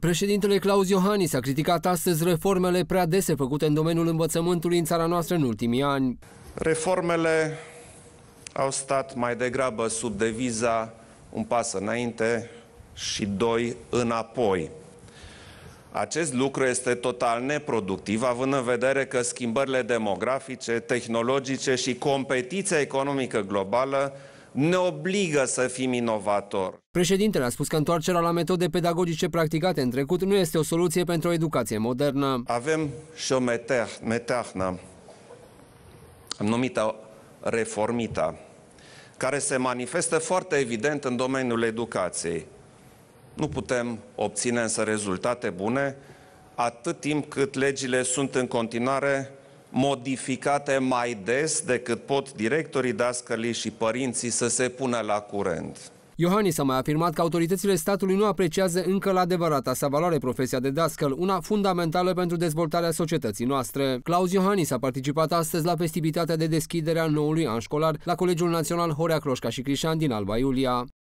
Președintele Klaus Iohannis a criticat astăzi reformele prea dese făcute în domeniul învățământului în țara noastră în ultimii ani. Reformele au stat mai degrabă sub deviza un pas înainte și doi înapoi. Acest lucru este total neproductiv, având în vedere că schimbările demografice, tehnologice și competiția economică globală ne obligă să fim inovatori. Președintele a spus că întoarcerea la metode pedagogice practicate în trecut nu este o soluție pentru o educație modernă. Avem și o meternă, numită reformita, care se manifestă foarte evident în domeniul educației. Nu putem obține însă rezultate bune atât timp cât legile sunt în continuare modificate mai des decât pot directorii, dascălii și părinții să se pună la curent. Iohannis a mai afirmat că autoritățile statului nu apreciază încă la adevărata sa valoare profesia de dascăl, una fundamentală pentru dezvoltarea societății noastre. Klaus Iohannis a participat astăzi la festivitatea de deschidere a noului an școlar la Colegiul Național Horea Cloșca și Crișan din Alba Iulia.